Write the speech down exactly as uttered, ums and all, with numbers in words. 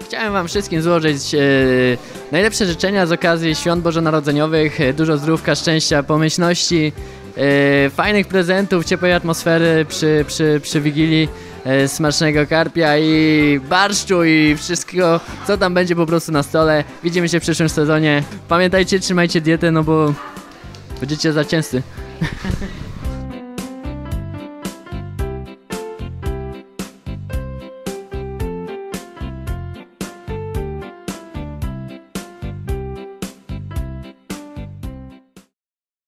chciałem wam wszystkim złożyć e, najlepsze życzenia z okazji świąt bożonarodzeniowych, e, dużo zdrówka, szczęścia, pomyślności, e, fajnych prezentów, ciepłej atmosfery przy, przy, przy Wigilii, e, smacznego karpia i barszczu i wszystkiego, co tam będzie po prostu na stole. Widzimy się w przyszłym sezonie. Pamiętajcie, trzymajcie dietę, no bo będziecie zacięsty.